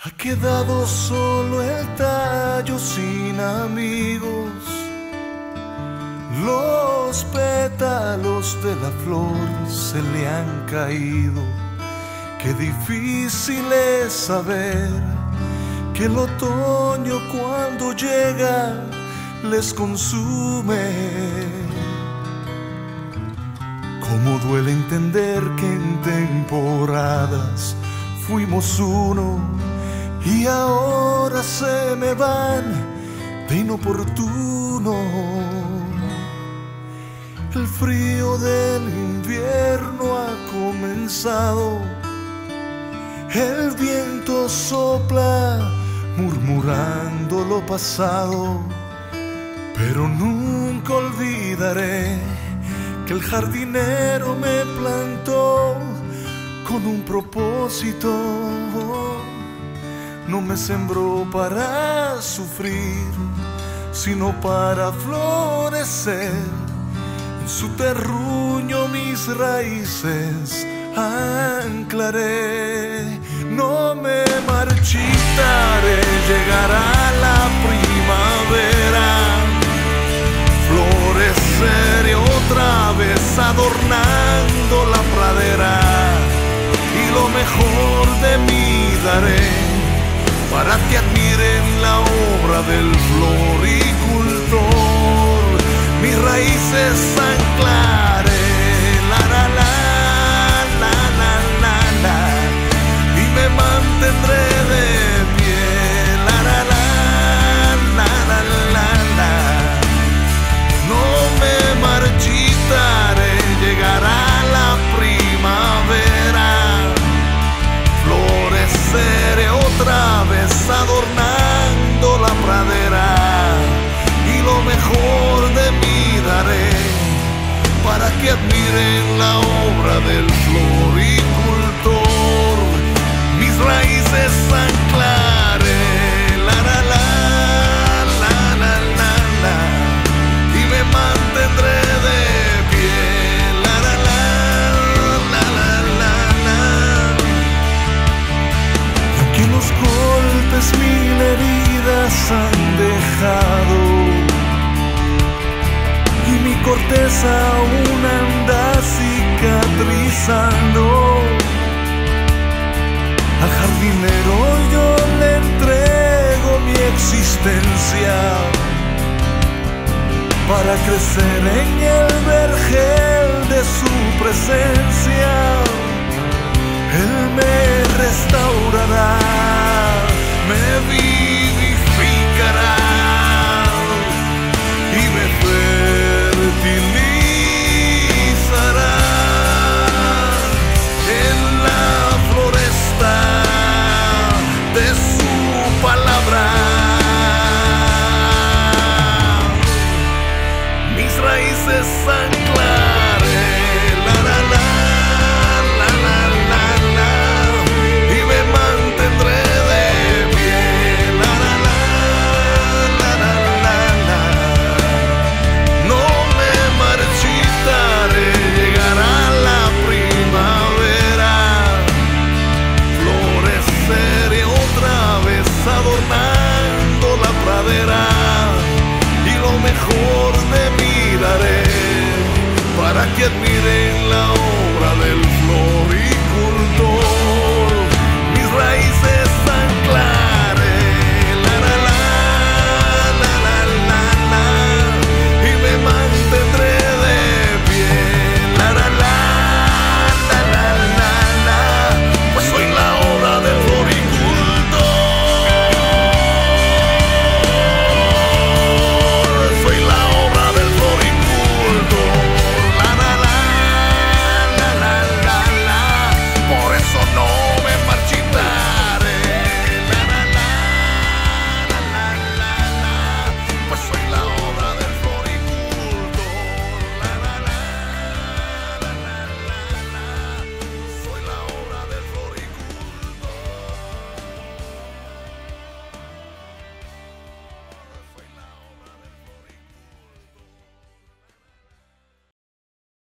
Ha quedado solo el tallo sin amigos, los pétalos de la flor se le han caído. Qué difícil es saber que el otoño cuando llega les consume. Cómo duele entender que en temporadas fuimos uno y ahora se me van de inoportuno. El frío del invierno ha comenzado, el viento sopla murmurando lo pasado, pero nunca olvidaré que el jardinero me plantó con un propósito. No me sembró para sufrir, sino para florecer. En su terruño mis raíces anclaré. No me marchitaré, llegará la primavera, floreceré otra vez adornando la pradera, y lo mejor de mí daré para que admiren la obra del floricultor. Mis raíces anclaré, la la la la la la la, y me mantendré de pie, la la la la la la la. No me marchitaré, llegará la primavera, floreceré otra vez adornando la pradera, y lo mejor de mí daré para que admiren la obra del floricultor. Mis raíces anclaré, la la la la la la la, y me mantendré de pie, la la la la la la la. Aunque los golpes mil heridas han dejado y mi corteza aún anda cicatrizando, al jardinero yo le entrego mi existencia para crecer en el vergel de su presencia. Él me restaurará, me vivificará y me fertilizará en la floresta de su palabra. Mis raíces anclaré, la la la la la la la, y me mantendré de pie, la la la la la la la. No me marchitaré, llegará la primavera, floreceré otra vez adornando la pradera, y lo mejor de mí daré para que admiren la